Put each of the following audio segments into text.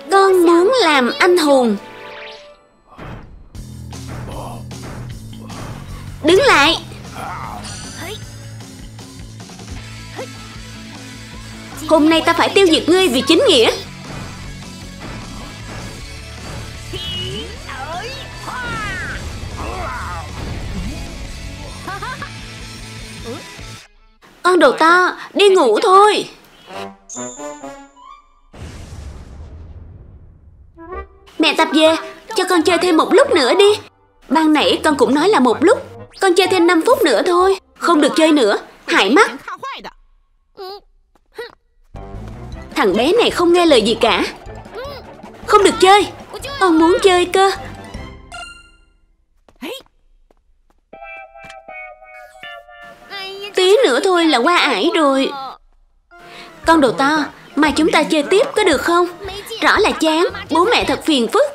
Con muốn làm anh hùng. Đứng lại. Hôm nay ta phải tiêu diệt ngươi vì chính nghĩa. Con đồ to, đi ngủ thôi. Mẹ tập về, cho con chơi thêm một lúc nữa đi. Ban nãy con cũng nói là một lúc. Con chơi thêm 5 phút nữa thôi. Không được chơi nữa, hại mắt. Thằng bé này không nghe lời gì cả. Không được chơi. Con muốn chơi cơ. Tí nữa thôi là qua ải rồi. Con đồ to, mà chúng ta chơi tiếp có được không? Rõ là chán, bố mẹ thật phiền phức.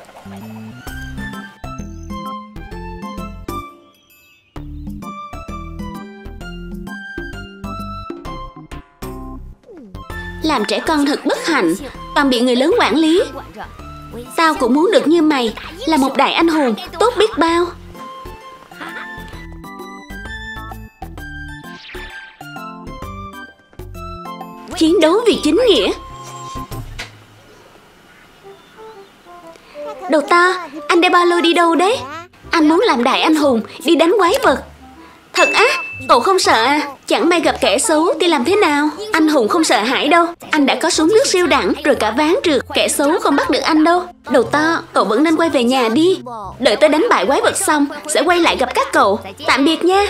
Làm trẻ con thật bất hạnh, toàn bị người lớn quản lý. Tao cũng muốn được như mày, là một đại anh hùng, tốt biết bao. Chiến đấu vì chính nghĩa. Đồ to, anh đem ba lô đi đâu đấy? Anh muốn làm đại anh hùng, đi đánh quái vật. Thật á? Cậu không sợ à? Chẳng may gặp kẻ xấu thì làm thế nào? Anh hùng không sợ hãi đâu. Anh đã có súng nước siêu đẳng, rồi cả ván trượt. Kẻ xấu không bắt được anh đâu. Đồ to, cậu vẫn nên quay về nhà đi. Đợi tôi đánh bại quái vật xong, sẽ quay lại gặp các cậu. Tạm biệt nha.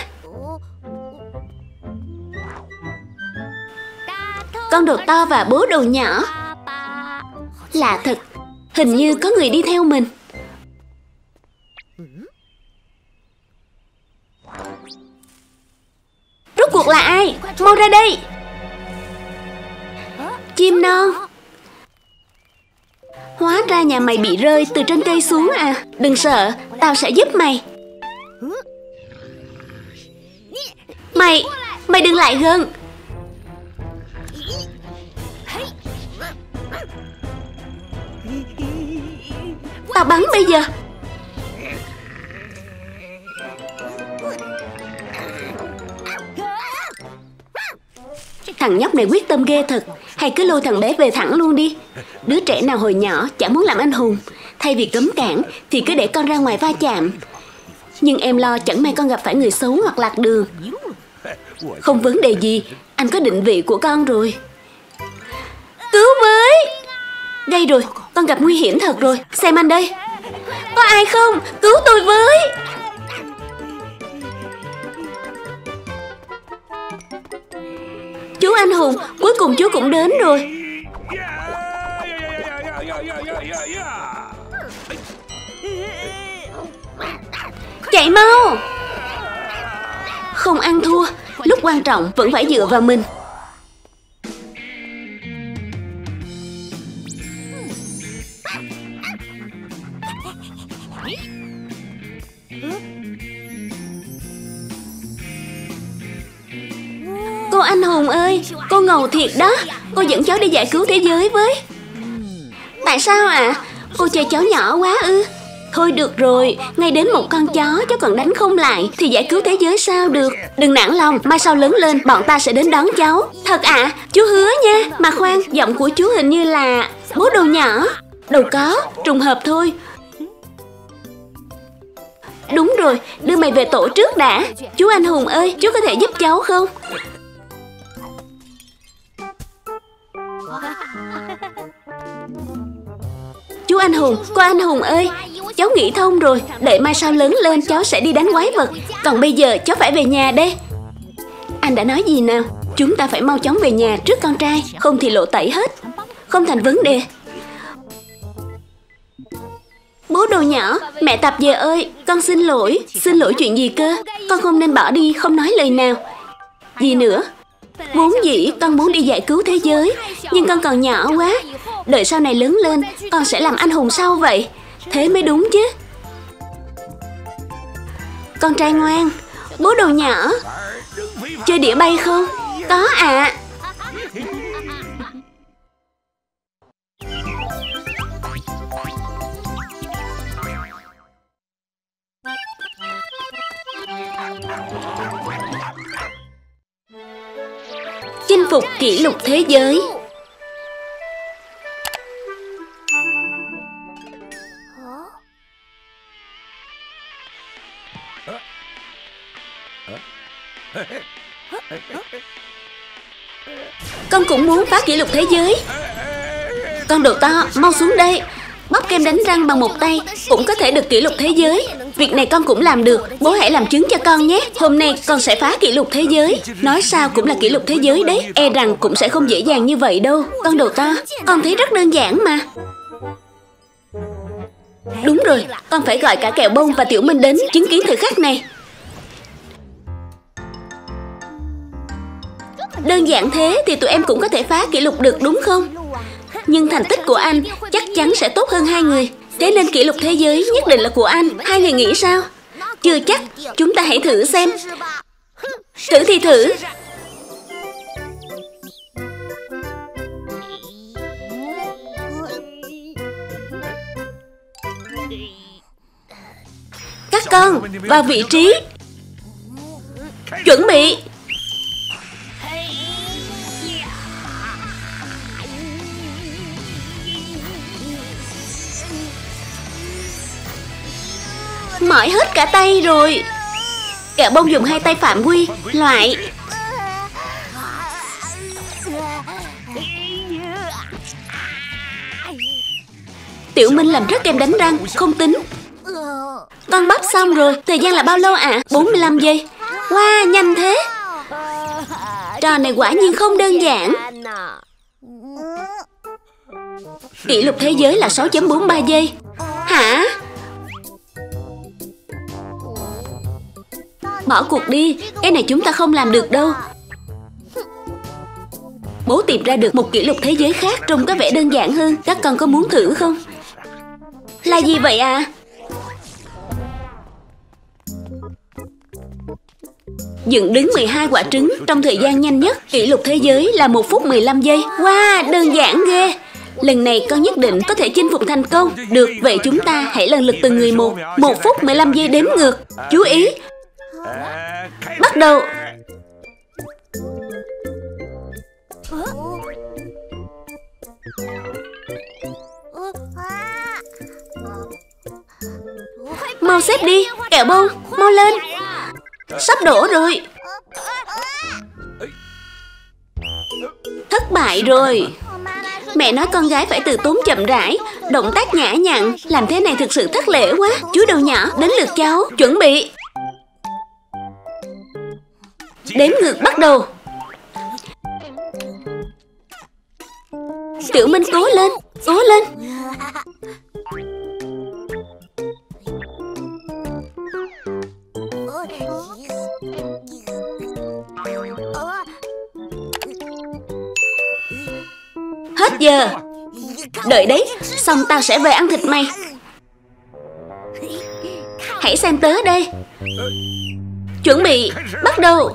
Con đồ to và bố đồ nhỏ. Lạ thật, hình như có người đi theo mình. Rốt cuộc là ai? Mau ra đây. Chim non. Hóa ra nhà mày bị rơi từ trên cây xuống à? Đừng sợ, tao sẽ giúp mày. Mày đừng lại gần. Tao bắn bây giờ. Thằng nhóc này quyết tâm ghê thật. Hay cứ lôi thằng bé về thẳng luôn đi. Đứa trẻ nào hồi nhỏ chẳng muốn làm anh hùng. Thay vì cấm cản thì cứ để con ra ngoài va chạm. Nhưng em lo chẳng may con gặp phải người xấu hoặc lạc đường. Không vấn đề gì, anh có định vị của con rồi. Cứu với. Đây rồi, con gặp nguy hiểm thật rồi. Xem anh đây. Có ai không? Cứu tôi với. Chú anh hùng, cuối cùng chú cũng đến rồi. Chạy mau. Không ăn thua, lúc quan trọng vẫn phải dựa vào mình. Cô anh hùng ơi, cô ngầu thiệt đó. Cô dẫn cháu đi giải cứu thế giới với. Tại sao ạ? Cô chơi cháu nhỏ quá ư? Thôi được rồi, ngay đến một con chó cháu còn đánh không lại thì giải cứu thế giới sao được. Đừng nản lòng, mai sau lớn lên bọn ta sẽ đến đón cháu. Thật ạ? Chú hứa nha. Mà khoan, giọng của chú hình như là bố đồ nhỏ. Đâu có, trùng hợp thôi. Đúng rồi, đưa mày về tổ trước đã. Chú anh hùng ơi, chú có thể giúp cháu không? Chú anh hùng, cô anh hùng ơi, cháu nghĩ thông rồi. Đợi mai sau lớn lên cháu sẽ đi đánh quái vật. Còn bây giờ cháu phải về nhà đây. Anh đã nói gì nào? Chúng ta phải mau chóng về nhà trước con trai, không thì lộ tẩy hết. Không thành vấn đề. Bố đồ nhỏ, mẹ Tập về ơi, con xin lỗi. Xin lỗi chuyện gì cơ? Con không nên bỏ đi, không nói lời nào. Gì nữa? Vốn dĩ con muốn đi giải cứu thế giới, nhưng con còn nhỏ quá. Đợi sau này lớn lên, con sẽ làm anh hùng sau vậy. Thế mới đúng chứ. Con trai ngoan. Bố đồ nhỏ, chơi đĩa bay không? Có ạ. phục kỷ lục thế giới. Con cũng muốn phá kỷ lục thế giới. Con đồ to, mau xuống đây. Bóp kem đánh răng bằng một tay cũng có thể được kỷ lục thế giới. Việc này con cũng làm được. Bố hãy làm chứng cho con nhé. Hôm nay con sẽ phá kỷ lục thế giới. Nói sao cũng là kỷ lục thế giới đấy. E rằng cũng sẽ không dễ dàng như vậy đâu. Con đồ to, con thấy rất đơn giản mà. Đúng rồi, con phải gọi cả Kẹo Bông và Tiểu Minh đến chứng kiến thời khắc này. Đơn giản thế thì tụi em cũng có thể phá kỷ lục được đúng không? Nhưng thành tích của anh chắc chắn sẽ tốt hơn hai người. Thế nên kỷ lục thế giới nhất định là của anh. Hai người nghĩ sao? Chưa chắc. Chúng ta hãy thử xem. Thử thì thử. Các con vào vị trí. Chuẩn bị. Mỏi hết cả tay rồi. Kẹo Bông dùng hai tay phạm quy. Loại. Tiểu Minh làm rớt kem đánh răng. Không tính. Con bắp xong rồi. Thời gian là bao lâu ạ? 45 giây. Wow, nhanh thế. Trò này quả nhiên không đơn giản. Kỷ lục thế giới là 6.43 giây. Hả? Bỏ cuộc đi. Cái này chúng ta không làm được đâu. Bố tìm ra được một kỷ lục thế giới khác trông có vẻ đơn giản hơn. Các con có muốn thử không? Là gì vậy à? Dựng đứng 12 quả trứng trong thời gian nhanh nhất. Kỷ lục thế giới là 1 phút 15 giây. Wow, đơn giản ghê. Lần này con nhất định có thể chinh phục thành công. Được, vậy chúng ta hãy lần lượt từng người một. 1 phút 15 giây đếm ngược. Chú ý. Bắt đầu. Mau xếp đi, Kẹo Bông, mau lên. Sắp đổ rồi. Thất bại rồi. Mẹ nói con gái phải từ tốn chậm rãi, động tác nhã nhặn. Làm thế này thực sự thất lễ quá. Chú đầu nhỏ, đến lượt cháu. Chuẩn bị. Đếm ngược bắt đầu. Tiểu Minh cố lên. Cố lên. Hết giờ. Đợi đấy, xong tao sẽ về ăn thịt mày. Hãy xem tớ đây. Chuẩn bị, bắt đầu.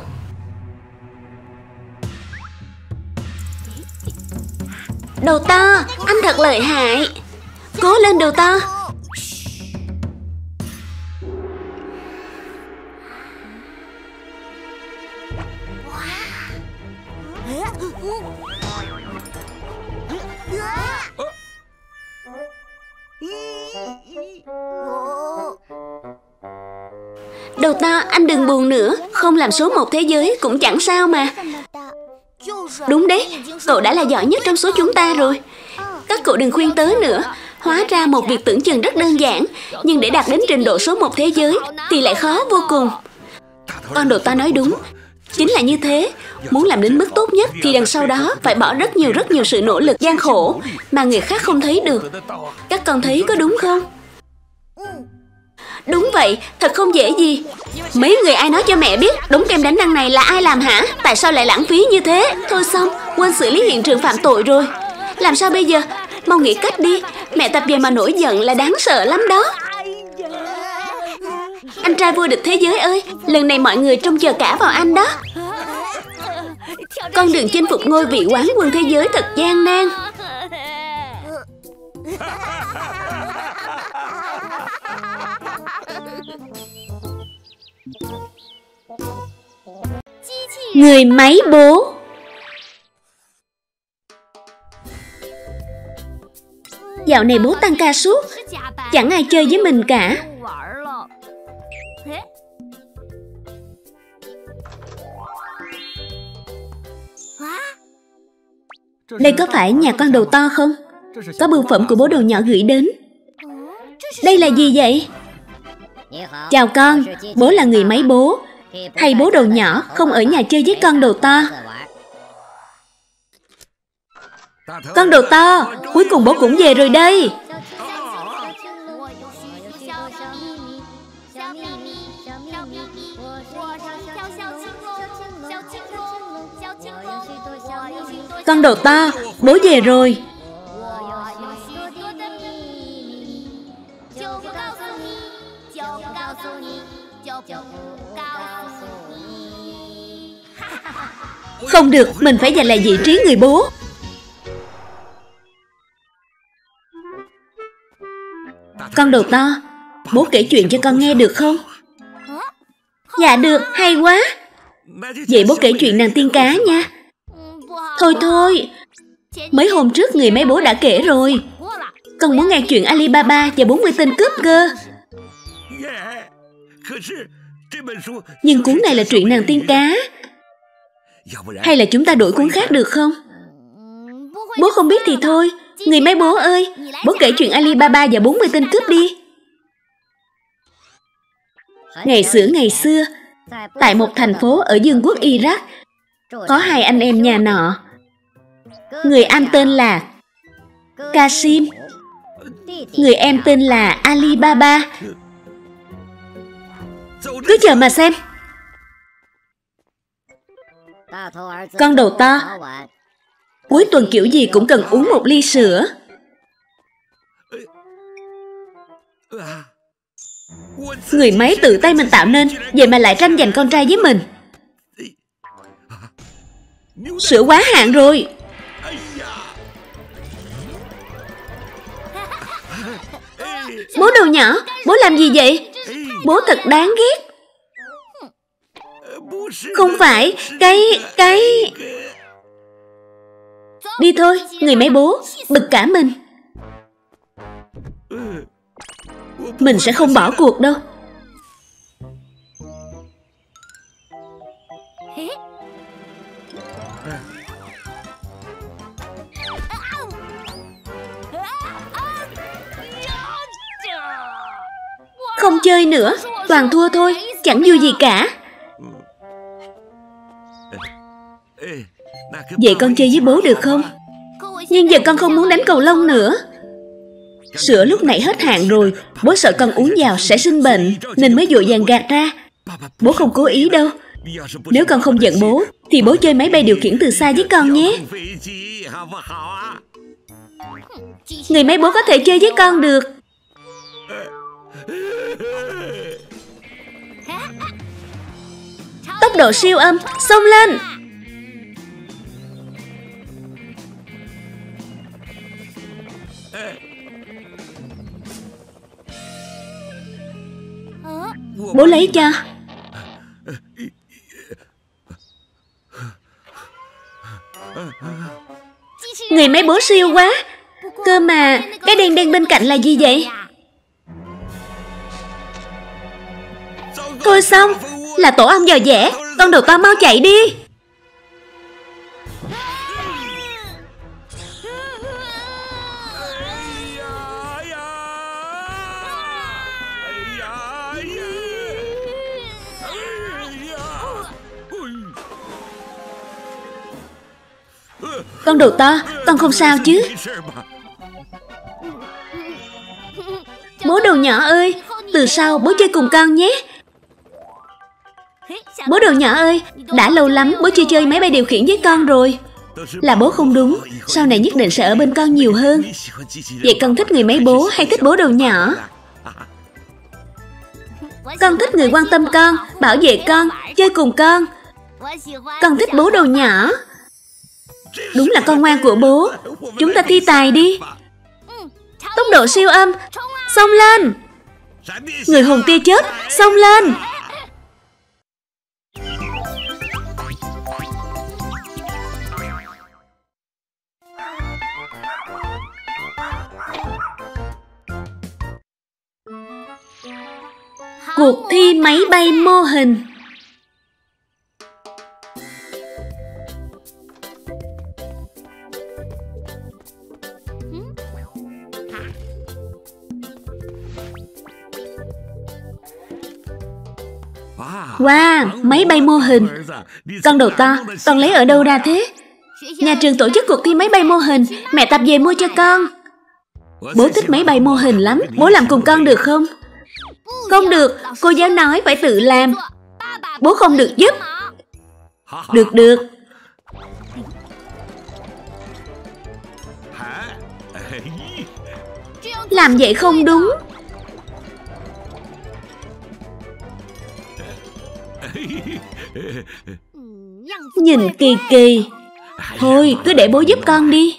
Đầu to, anh thật lợi hại. Cố lên đầu to. Đầu to, anh đừng buồn nữa. Không làm số 1 thế giới cũng chẳng sao mà. Đúng đấy, cậu đã là giỏi nhất trong số chúng ta rồi. Các cậu đừng khuyên tớ nữa. Hóa ra một việc tưởng chừng rất đơn giản, nhưng để đạt đến trình độ số 1 thế giới thì lại khó vô cùng. Con đồ ta nói đúng. Chính là như thế. Muốn làm đến mức tốt nhất thì đằng sau đó phải bỏ rất nhiều sự nỗ lực gian khổ mà người khác không thấy được. Các con thấy có đúng không? Đúng vậy, thật không dễ gì. Mấy người ai nói cho mẹ biết đống kem đánh răng này là ai làm hả? Tại sao lại lãng phí như thế? Thôi xong, quên xử lý hiện trường phạm tội rồi. Làm sao bây giờ? Mau nghĩ cách đi. Mẹ tập về mà nổi giận là đáng sợ lắm đó. Anh trai vô địch thế giới ơi, lần này mọi người trông chờ cả vào anh đó. Con đường chinh phục ngôi vị quán quân thế giới thật gian nan. Người máy bố. Dạo này bố tăng ca suốt, chẳng ai chơi với mình cả. Đây có phải nhà con đầu to không? Có bưu phẩm của bố đầu nhỏ gửi đến. Đây là gì vậy? Chào con, bố là người máy bố. Hay bố đầu nhỏ không ở nhà chơi với con đầu to? Con đầu to, cuối cùng bố cũng về rồi đây. Con đầu to, bố về rồi. Không được, mình phải giành lại vị trí người bố. Con đầu to, bố kể chuyện cho con nghe được không? Dạ được, hay quá. Vậy bố kể chuyện nàng tiên cá nha. Thôi, mấy hôm trước người máy bố đã kể rồi. Con muốn nghe chuyện Alibaba và 40 tên cướp cơ. Nhưng cuốn này là truyện nàng tiên cá. Hay là chúng ta đổi cuốn khác được không? Bố không biết thì thôi. Người máy bố ơi, bố kể chuyện Alibaba và 40 tên cướp đi. Ngày xưa, tại một thành phố ở vương quốc Iraq, có hai anh em nhà nọ. Người anh tên là Qasim, người em tên là Alibaba. Cứ chờ mà xem. Con đầu to, cuối tuần kiểu gì cũng cần uống một ly sữa. Người máy tự tay mình tạo nên, vậy mà lại tranh giành con trai với mình. Sữa quá hạn rồi. Bố đầu nhỏ, bố làm gì vậy? Bố thật đáng ghét. Không phải, cái... Đi thôi, người máy bố, bực cả mình. Mình sẽ không bỏ cuộc đâu. Không chơi nữa, toàn thua thôi, chẳng vui gì cả. Vậy con chơi với bố được không? Nhưng giờ con không muốn đánh cầu lông nữa. Sữa lúc nãy hết hạn rồi, bố sợ con uống vào sẽ sinh bệnh, nên mới vội vàng gạt ra. Bố không cố ý đâu. Nếu con không giận bố, thì bố chơi máy bay điều khiển từ xa với con nhé. Người máy bố có thể chơi với con được. Tốc độ siêu âm, xông lên. Bố lấy cho. Người máy bố siêu quá. Cơ mà cái đen đen bên cạnh là gì vậy? Thôi xong, là tổ ong dò dẻ. Con đầu to mau chạy đi. Con đầu to, con không sao chứ? Bố đầu nhỏ ơi, từ sau bố chơi cùng con nhé. Bố đầu nhỏ ơi, đã lâu lắm bố chưa chơi máy bay điều khiển với con rồi. Là bố không đúng, sau này nhất định sẽ ở bên con nhiều hơn. Vậy con thích người máy bố hay thích bố đầu nhỏ? Con thích người quan tâm con, bảo vệ con, chơi cùng con. Con thích bố đầu nhỏ. Đúng là con ngoan của bố. Chúng ta thi tài đi. Tốc độ siêu âm, xông lên. Người hồn tia chớp, xông lên. Cuộc thi máy bay mô hình. Wow, máy bay mô hình. Con đầu to, con lấy ở đâu ra thế? Nhà trường tổ chức cuộc thi máy bay mô hình, mẹ tập về mua cho con. Bố thích máy bay mô hình lắm, bố làm cùng con được không? Không được, cô giáo nói phải tự làm. Bố không được giúp. Được được. Làm vậy không đúng. Nhìn kỳ kỳ. Thôi cứ để bố giúp con đi.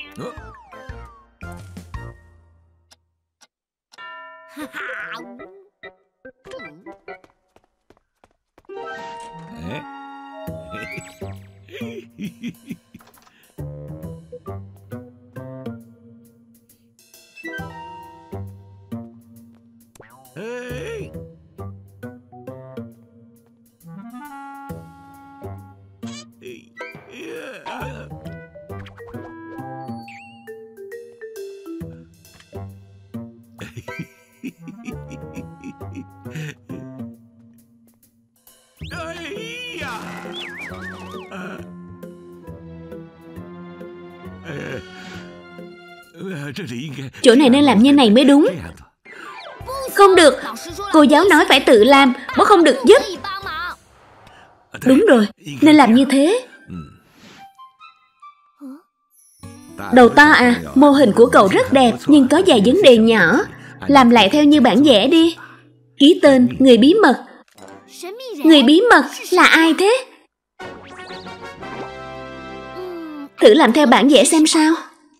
Chỗ này nên làm như này mới đúng. Không được, cô giáo nói phải tự làm, bố không được giúp. Đúng rồi, nên làm như thế. Đầu to à, mô hình của cậu rất đẹp nhưng có vài vấn đề nhỏ. Làm lại theo như bản vẽ đi. Ký tên, người bí mật. Người bí mật là ai thế? Thử làm theo bản vẽ xem sao.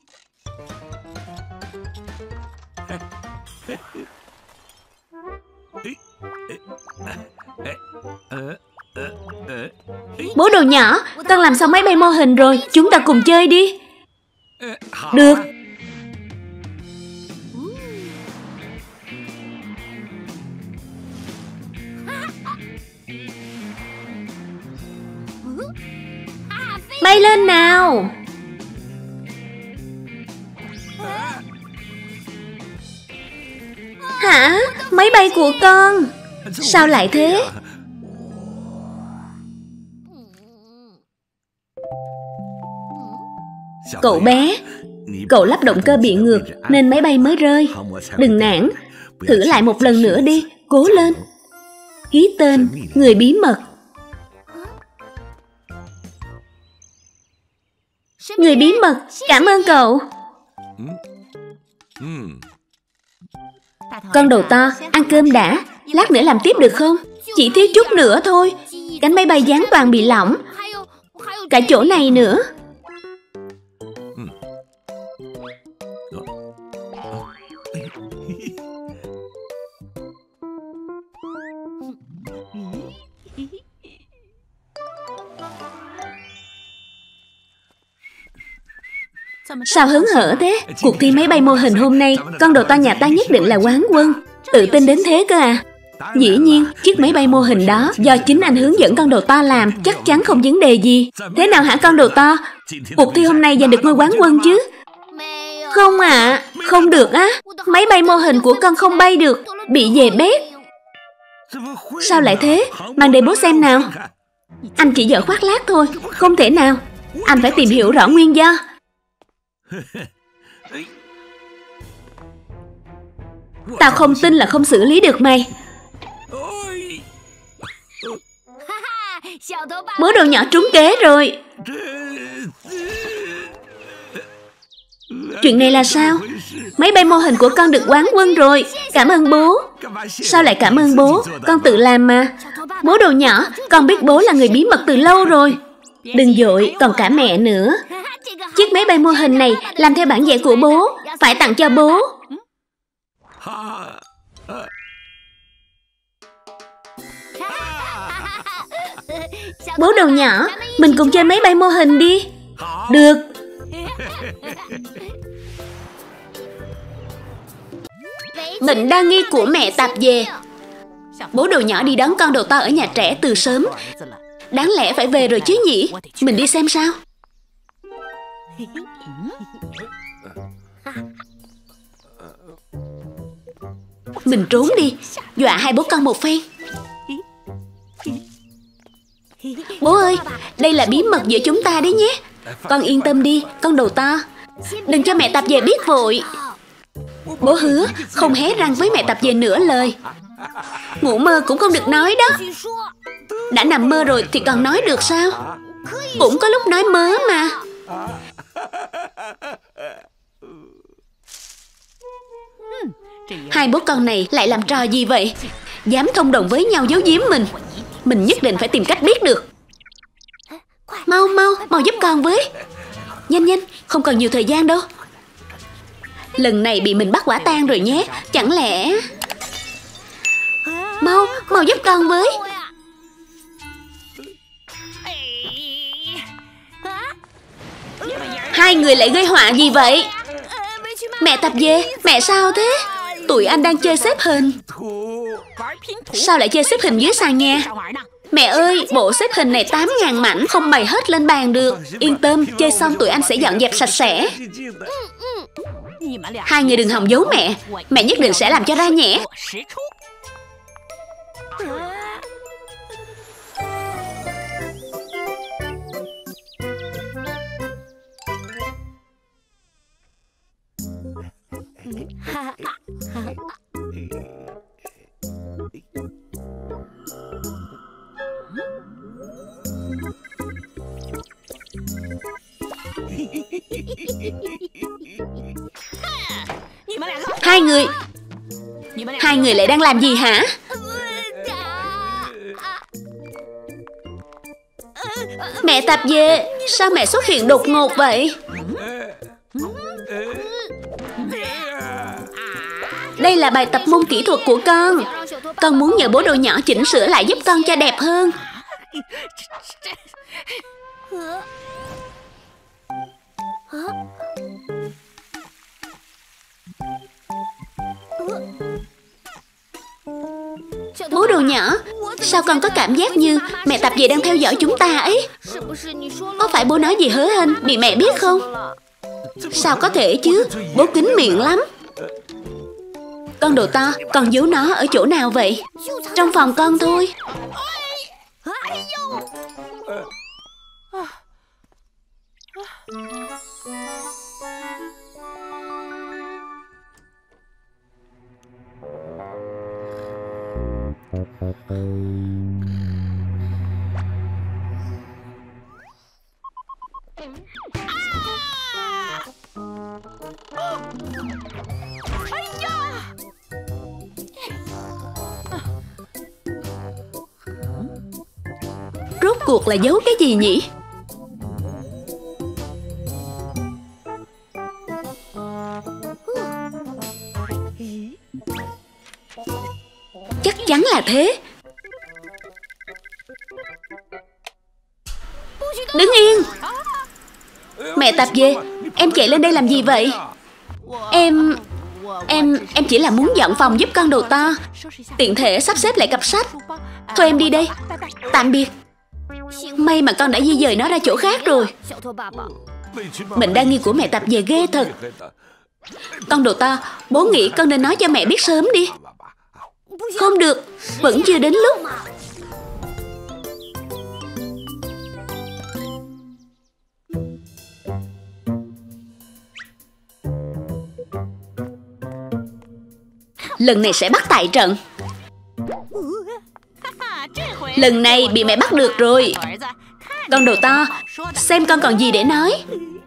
Bố đồ nhỏ, con làm xong máy bay mô hình rồi, chúng ta cùng chơi đi. Được. Bay lên nào. Hả? Máy bay của con. Sao lại thế? Cậu bé, cậu lắp động cơ bị ngược nên máy bay mới rơi. Đừng nản, thử lại một lần nữa đi, cố lên. Ký tên, người bí mật. Người bí mật, cảm ơn cậu. Con đầu to, ăn cơm đã, lát nữa làm tiếp được không? Chỉ thiếu chút nữa thôi. Cánh máy bay gián toàn bị lỏng. Cả chỗ này nữa. Sao hớn hở thế? Cuộc thi máy bay mô hình hôm nay, con đầu to nhà ta nhất định là quán quân. Tự tin đến thế cơ à? Dĩ nhiên, chiếc máy bay mô hình đó do chính anh hướng dẫn con đầu to làm, chắc chắn không vấn đề gì. Thế nào hả con đầu to? Cuộc thi hôm nay giành được ngôi quán quân chứ? Không ạ, không được á. Máy bay mô hình của con không bay được, bị dè bét. Sao lại thế? Mang để bố xem nào. Anh chỉ dở khoác lác thôi, không thể nào. Anh phải tìm hiểu rõ nguyên do. Tao không tin là không xử lý được mày. Bố đồ nhỏ trúng kế rồi. Chuyện này là sao? Máy bay mô hình của con được quán quân rồi. Cảm ơn bố. Sao lại cảm ơn bố? Con tự làm mà. Bố đồ nhỏ, con biết bố là người bí mật từ lâu rồi. Đừng vội, còn cả mẹ nữa. Chiếc máy bay mô hình này làm theo bản vẽ của bố, phải tặng cho bố. Bố đồ nhỏ, mình cùng chơi máy bay mô hình đi. Được. Bệnh đa nghi của mẹ tạp về. Bố đồ nhỏ đi đón con đồ to ở nhà trẻ từ sớm. Đáng lẽ phải về rồi chứ nhỉ? Mình đi xem sao. Mình trốn đi, dọa hai bố con một phen. Bố ơi, đây là bí mật giữa chúng ta đấy nhé. Con yên tâm đi, con đồ to. Đừng cho mẹ Tạp Dề biết vội. Bố hứa không hé răng với mẹ Tạp Dề nửa lời. Ngủ mơ cũng không được nói đó. Đã nằm mơ rồi thì còn nói được sao? Cũng có lúc nói mớ mà. Hai bố con này lại làm trò gì vậy? Dám thông đồng với nhau giấu giếm mình. Mình nhất định phải tìm cách biết được. Mau mau, mau giúp con với. Nhanh nhanh, không còn nhiều thời gian đâu. Lần này bị mình bắt quả tang rồi nhé. Chẳng lẽ... Mau, mau giúp con với. Hai người lại gây họa gì vậy? Mẹ Tạp Dề, mẹ sao thế? Tụi anh đang chơi xếp hình. Sao lại chơi xếp hình dưới sàn nhà? Mẹ ơi, bộ xếp hình này 8.000 mảnh, không bày hết lên bàn được. Yên tâm, chơi xong tụi anh sẽ dọn dẹp sạch sẽ. Hai người đừng hòng giấu mẹ. Mẹ nhất định sẽ làm cho ra nhẽ. Hai người lại đang làm gì hả? Mẹ Tạp Dề, sao mẹ xuất hiện đột ngột vậy? Đây là bài tập môn kỹ thuật của con. Con muốn nhờ bố đồ nhỏ chỉnh sửa lại giúp con cho đẹp hơn. Bố đồ nhỏ, sao con có cảm giác như mẹ Tạp Dề đang theo dõi chúng ta ấy? Có phải bố nói gì hớ hênh bị mẹ biết không? Sao có thể chứ, bố kín miệng lắm. Con đồ to, con giấu nó ở chỗ nào vậy? Trong phòng con thôi. Rốt cuộc là giấu cái gì nhỉ? Chắc chắn là thế. Đứng yên. Mẹ Tạp Dề, em chạy lên đây làm gì vậy? Em chỉ là muốn dọn phòng giúp con đồ to, tiện thể sắp xếp lại cặp sách. Thôi em đi đây. Tạm biệt. May mà con đã di dời nó ra chỗ khác rồi. Bệnh đa nghi của mẹ Tạp Dề ghê thật. Con đồ to, bố nghĩ con nên nói cho mẹ biết sớm đi. Không được, vẫn chưa đến lúc. Lần này sẽ bắt tại trận. Lần này bị mẹ bắt được rồi. Con đồ to, xem con còn gì để nói.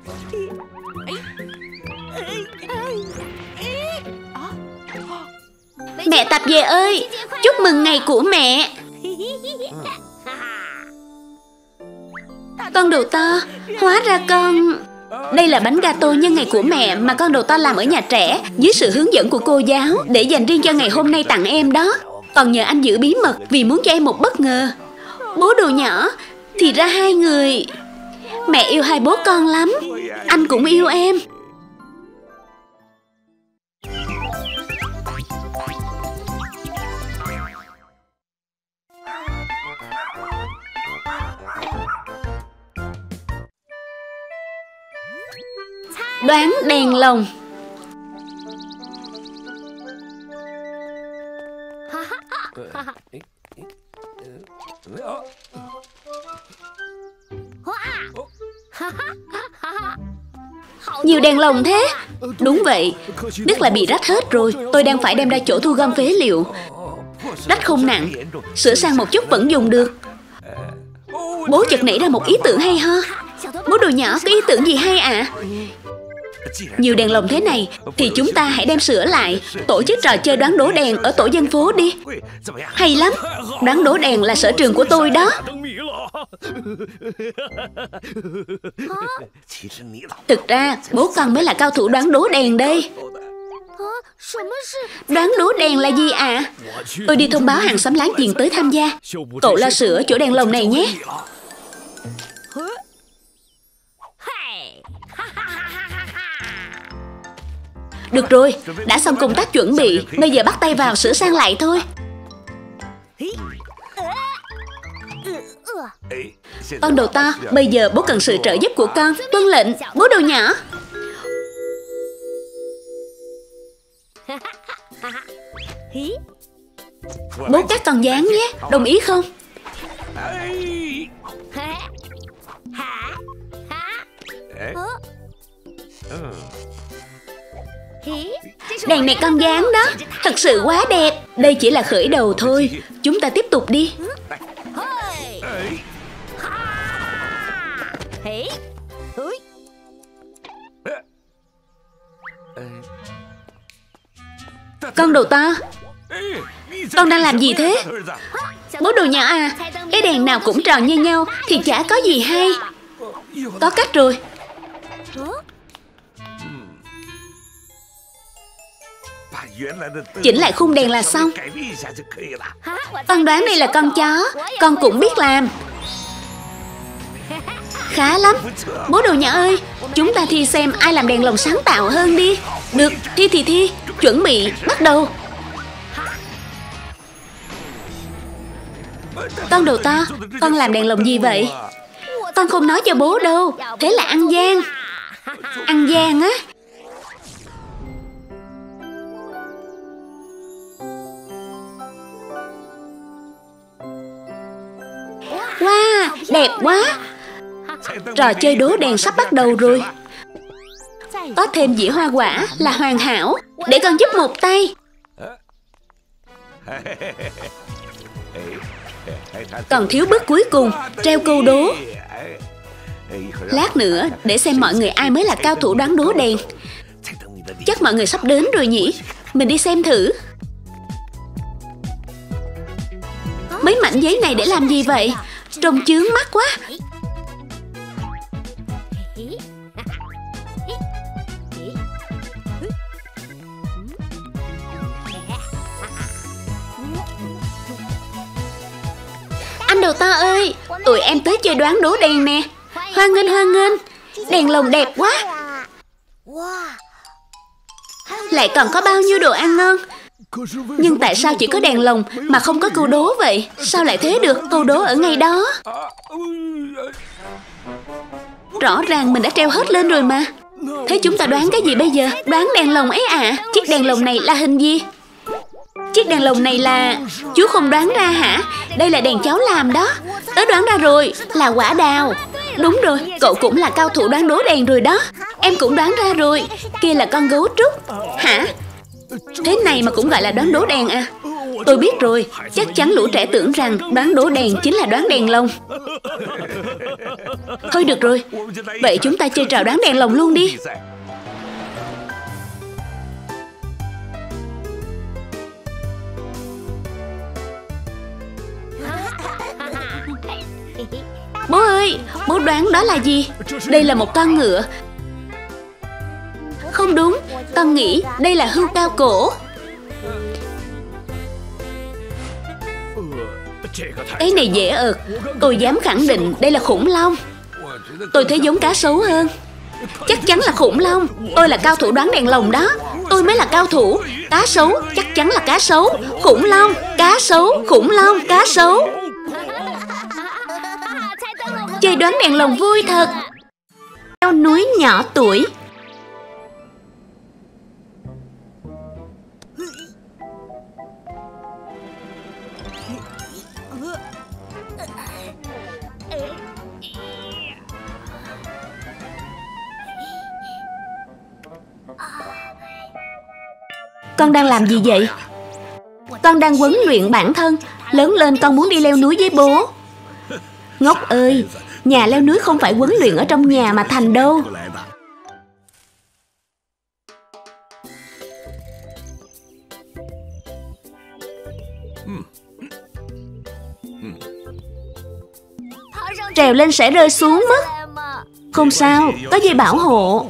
Mẹ Tạp Dề ơi, chúc mừng ngày của mẹ. Con đồ to, hóa ra con... Đây là bánh gato nhân ngày của mẹ mà con đồ to làm ở nhà trẻ dưới sự hướng dẫn của cô giáo, để dành riêng cho ngày hôm nay tặng em đó. Còn nhờ anh giữ bí mật vì muốn cho em một bất ngờ. Bố đồ nhỏ, thì ra hai người... Mẹ yêu hai bố con lắm. Anh cũng yêu em. đoán đèn lồng. Nhiều đèn lồng thế. Đúng vậy, Đức lại bị rách hết rồi. Tôi đang phải đem ra chỗ thu gom phế liệu. Rách không nặng, sửa sang một chút vẫn dùng được. Bố chợt nảy ra một ý tưởng hay ho. Bố đồ nhỏ có ý tưởng gì hay ạ? Nhiều đèn lồng thế này thì chúng ta hãy đem sửa lại, tổ chức trò chơi đoán đố đèn ở tổ dân phố đi. Hay lắm, đoán đố đèn là sở trường của tôi đó. Thực ra bố con mới là cao thủ đoán đố đèn đây. Đoán đố đèn là gì ạ? Tôi đi thông báo hàng xóm láng giềng tới tham gia. Cậu lo sửa chỗ đèn lồng này nhé. Được rồi, đã xong công tác chuẩn bị. Bây giờ bắt tay vào sửa sang lại thôi. Con đầu to, bây giờ bố cần sự trợ giúp của con. Tuân lệnh, bố đầu nhỏ. Bố cắt con dán nhé, đồng ý không? Đèn này con dán đó, thật sự quá đẹp. Đây chỉ là khởi đầu thôi. Chúng ta tiếp tục đi. Con đầu to, con đang làm gì thế? Bố đồ nhỏ à, cái đèn nào cũng tròn như nhau thì chả có gì hay. Có cách rồi. Chỉnh lại khung đèn là xong. Con đoán đây là con chó. Con cũng biết làm. Khá lắm. Bố đồ nhỏ ơi, chúng ta thi xem ai làm đèn lồng sáng tạo hơn đi. Được, thi thì thi. Chuẩn bị, bắt đầu. Con đầu to, con làm đèn lồng gì vậy? Con không nói cho bố đâu. Thế là ăn gian. Ăn gian á. Wow, đẹp quá. Trò chơi đố đèn sắp bắt đầu rồi. Có thêm dĩa hoa quả là hoàn hảo. Để con giúp một tay. Còn thiếu bước cuối cùng, treo câu đố. Lát nữa để xem mọi người ai mới là cao thủ đoán đố đèn. Chắc mọi người sắp đến rồi nhỉ. Mình đi xem thử. Mấy mảnh giấy này để làm gì vậy? Trông chướng mắt quá. Anh đầu to ơi, tụi em tới chơi đoán đố đèn nè. Hoan nghênh, hoan nghênh. Đèn lồng đẹp quá. Lại còn có bao nhiêu đồ ăn ngon. Nhưng tại sao chỉ có đèn lồng mà không có câu đố vậy? Sao lại thế được? Câu đố ở ngay đó. Rõ ràng mình đã treo hết lên rồi mà. Thế chúng ta đoán cái gì bây giờ? Đoán đèn lồng ấy à? Chiếc đèn lồng này là hình gì? Chiếc đèn lồng này là... Chú không đoán ra hả? Đây là đèn cháu làm đó. Tớ đoán ra rồi, là quả đào. Đúng rồi, cậu cũng là cao thủ đoán đố đèn rồi đó. Em cũng đoán ra rồi. Kia là con gấu trúc. Hả? Thế này mà cũng gọi là đoán đố đèn à? Tôi biết rồi, chắc chắn lũ trẻ tưởng rằng đoán đố đèn chính là đoán đèn lồng. Thôi được rồi, vậy chúng ta chơi trò đoán đèn lồng luôn đi. Bố ơi, bố đoán đó là gì? Đây là một con ngựa. Không đúng, con nghĩ đây là hươu cao cổ. Cái này dễ ợt. Tôi dám khẳng định đây là khủng long. Tôi thấy giống cá sấu hơn. Chắc chắn là khủng long. Tôi là cao thủ đoán đèn lồng đó. Tôi mới là cao thủ. Cá sấu, chắc chắn là cá sấu. Khủng long, cá sấu, khủng long, cá sấu. Chơi đoán đèn lồng vui thật. Leo núi nhỏ tuổi. Con đang làm gì vậy? Con đang huấn luyện bản thân. Lớn lên con muốn đi leo núi với bố. Ngốc ơi, nhà leo núi không phải huấn luyện ở trong nhà mà thành đâu. Trèo lên sẽ rơi xuống mất. Không sao, có dây bảo hộ.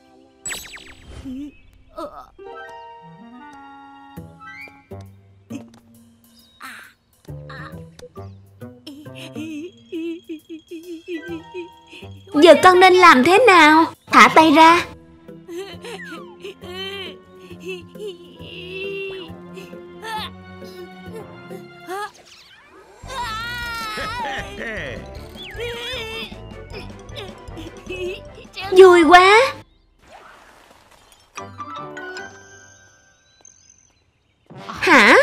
Giờ con nên làm thế nào? Thả tay ra. Vui quá. Hả?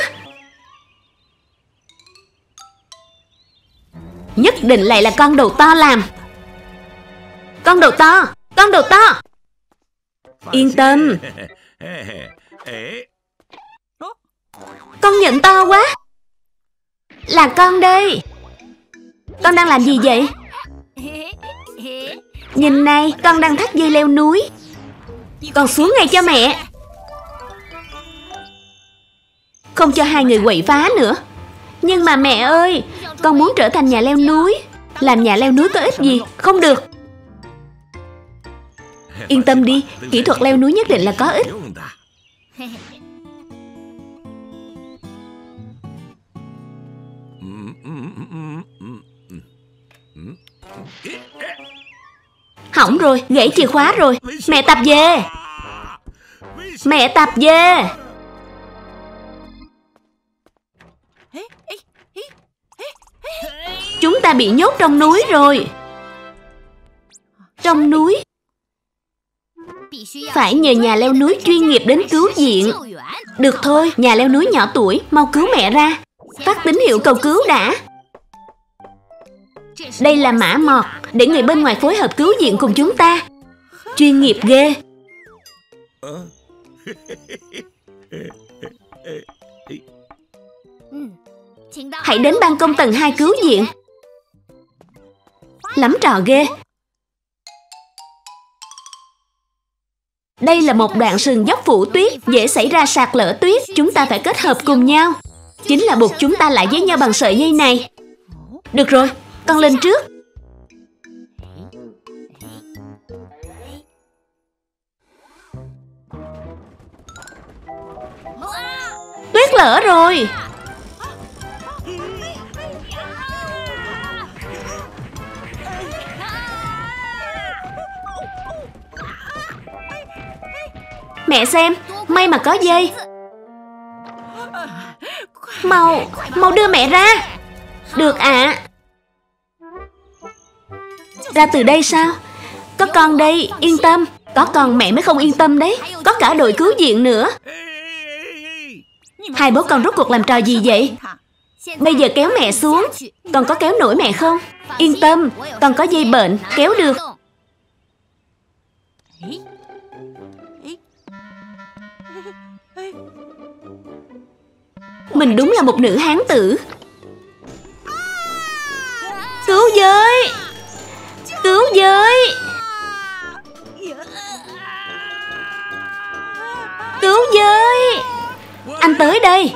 Nhất định lại là con đầu to làm. Con đầu to, con đầu to. Yên tâm. Con nhận to quá. Là con đây. Con đang làm gì vậy? Nhìn này, con đang thắt dây leo núi. Con xuống ngay cho mẹ. Không cho hai người quậy phá nữa. Nhưng mà mẹ ơi, con muốn trở thành nhà leo núi. Làm nhà leo núi có ích gì? Không được. Yên tâm đi, kỹ thuật leo núi nhất định là có ích. Hỏng rồi, gãy chìa khóa rồi. Mẹ tập về. Mẹ tập về. Chúng ta bị nhốt trong núi rồi. Trong núi phải nhờ nhà leo núi chuyên nghiệp đến cứu viện. Được thôi, nhà leo núi nhỏ tuổi, mau cứu mẹ ra. Phát tín hiệu cầu cứu đã. Đây là mã mọt để người bên ngoài phối hợp cứu viện cùng chúng ta. Chuyên nghiệp ghê. Hãy đến ban công tầng 2 cứu viện. Lắm trò ghê. Đây là một đoạn sườn dốc phủ tuyết, dễ xảy ra sạt lở tuyết. Chúng ta phải kết hợp cùng nhau. Chính là buộc chúng ta lại với nhau bằng sợi dây này. Được rồi, con lên trước. Tuyết lở rồi. Mẹ xem, may mà có dây. Mau đưa mẹ ra. Được ạ. Ra từ đây sao? Có con đây, yên tâm. Có con mẹ mới không yên tâm đấy. Có cả đội cứu viện nữa. Hai bố con rốt cuộc làm trò gì vậy? Bây giờ kéo mẹ xuống. Con có kéo nổi mẹ không? Yên tâm, con có dây bệnh, kéo được. Mình đúng là một nữ hán tử. Cứu với! Cứu với! Cứu với! Anh tới đây.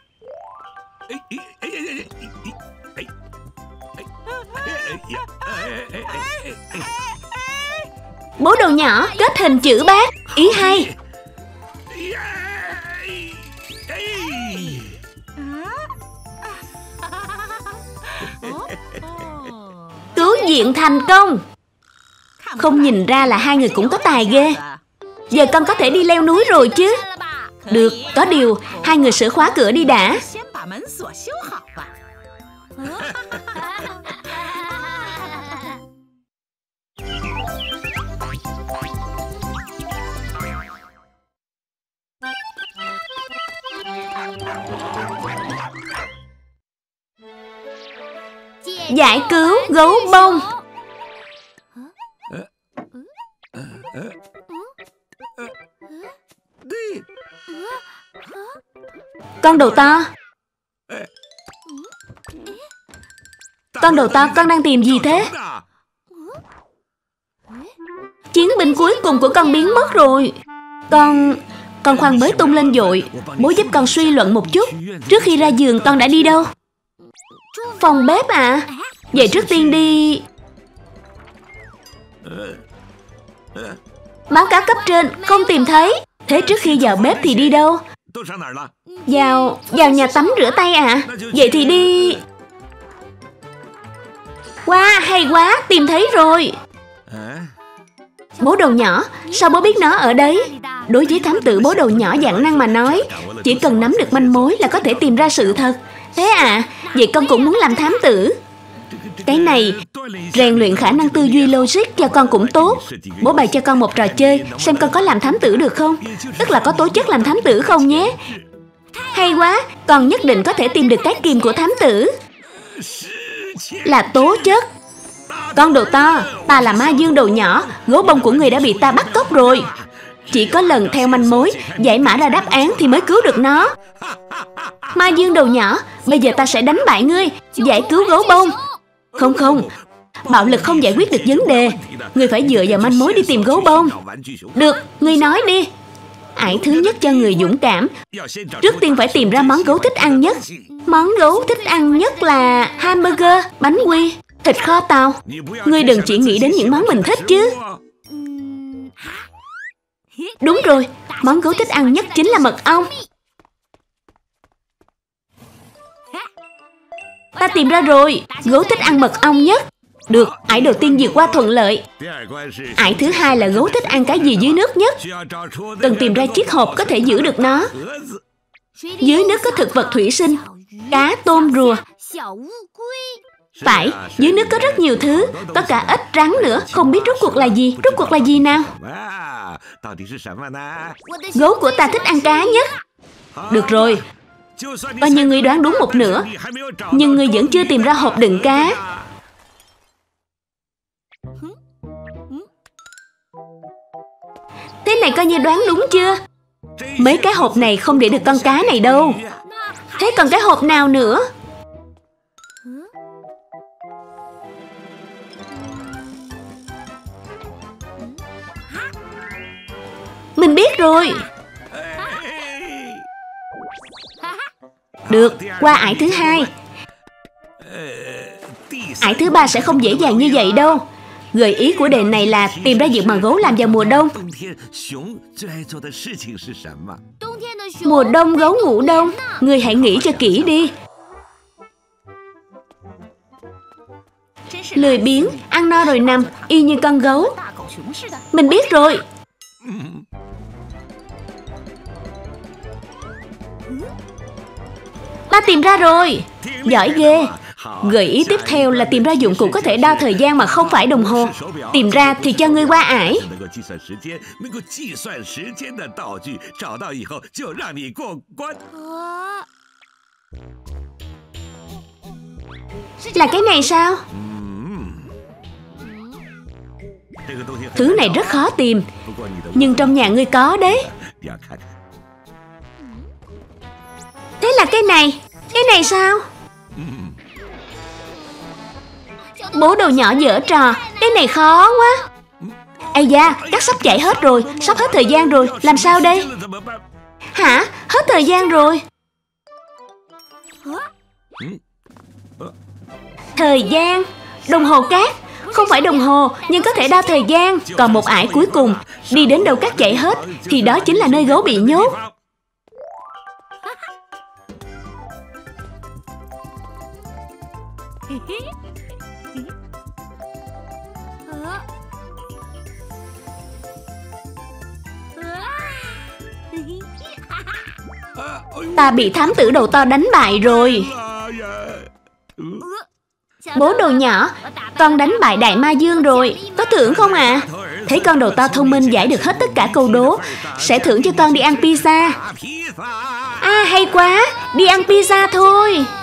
Bố đầu nhỏ kết hình chữ bát. Ý hay. Cứu viện thành công. Không nhìn ra là hai người cũng có tài ghê. Giờ con có thể đi leo núi rồi chứ? Được, có điều hai người sửa khóa cửa đi đã. Giải cứu gấu bông. Con đầu to. Con đầu to, con đang tìm gì thế? Chiến binh cuối cùng của con biến mất rồi. Con khoan mới tung lên dội. Bố giúp con suy luận một chút. Trước khi ra giường con đã đi đâu? Phòng bếp à? Vậy trước tiên đi... Báo cáo cấp trên, không tìm thấy. Thế trước khi vào bếp thì đi đâu? Vào nhà tắm rửa tay à? Vậy thì đi... Wow, hay quá, tìm thấy rồi. Bố đầu nhỏ, sao bố biết nó ở đấy? Đối với thám tử bố đầu nhỏ dạng năng mà nói, chỉ cần nắm được manh mối là có thể tìm ra sự thật. Thế à, vậy con cũng muốn làm thám tử. Cái này, rèn luyện khả năng tư duy logic cho con cũng tốt. Bố bày cho con một trò chơi, xem con có làm thám tử được không? Tức là có tố chất làm thám tử không nhé? Hay quá, con nhất định có thể tìm được cái kìm của thám tử. Là tố chất. Con đầu to, ta là ma dương đầu nhỏ, gấu bông của người đã bị ta bắt cóc rồi. Chỉ có lần theo manh mối, giải mã ra đáp án thì mới cứu được nó. Ma dương đầu nhỏ, bây giờ ta sẽ đánh bại ngươi, giải cứu gấu bông. Không, bạo lực không giải quyết được vấn đề. Ngươi phải dựa vào manh mối đi tìm gấu bông. Được, ngươi nói đi. Ải thứ nhất cho người dũng cảm, trước tiên phải tìm ra món gấu thích ăn nhất. Món gấu thích ăn nhất là hamburger, bánh quy, thịt kho tàu. Ngươi đừng chỉ nghĩ đến những món mình thích chứ. Đúng rồi, món gấu thích ăn nhất chính là mật ong. Ta tìm ra rồi, gấu thích ăn mật ong nhất. Được, ải đầu tiên vượt qua thuận lợi. Ải thứ hai là gấu thích ăn cái gì dưới nước nhất. Cần tìm ra chiếc hộp có thể giữ được nó. Dưới nước có thực vật thủy sinh, cá, tôm, rùa. Phải, dưới nước có rất nhiều thứ, có cả ếch, rắn nữa. Không biết rốt cuộc là gì. Rốt cuộc là gì nào? Gấu của ta thích ăn cá nhất. Được rồi, coi như ngươi đoán đúng một nửa, nhưng ngươi vẫn chưa tìm ra hộp đựng cá. Thế này coi như đoán đúng chưa? Mấy cái hộp này không để được con cá này đâu. Thế còn cái hộp nào nữa? Mình biết rồi. Được, qua ải thứ hai. Ải thứ ba sẽ không dễ dàng như vậy đâu. Gợi ý của đề này là tìm ra việc mà gấu làm vào mùa đông. Mùa đông gấu ngủ đông. Ngươi hãy nghĩ cho kỹ đi. Lười biếng, ăn no rồi nằm, y như con gấu. Mình biết rồi. Ta tìm ra rồi. Giỏi ghê. Gợi ý tiếp theo là tìm ra dụng cụ có thể đo thời gian mà không phải đồng hồ. Tìm ra thì cho ngươi qua ải. Là cái này sao? Thứ này rất khó tìm, nhưng trong nhà ngươi có đấy. Thế là cái này. Cái này sao? Bố đầu nhỏ giở trò. Cái này khó quá. Ây da, cắt sắp chạy hết rồi. Sắp hết thời gian rồi. Làm sao đây? Hả? Hết thời gian rồi. Thời gian. Đồng hồ cát. Không phải đồng hồ, nhưng có thể đo thời gian. Còn một ải cuối cùng. Đi đến đâu cắt chạy hết thì đó chính là nơi gấu bị nhốt. Ta bị thám tử đầu to đánh bại rồi. Bố đầu nhỏ, con đánh bại đại ma dương rồi. Có thưởng không ạ? Thấy con đầu to thông minh giải được hết tất cả câu đố, sẽ thưởng cho con đi ăn pizza. À hay quá, đi ăn pizza thôi.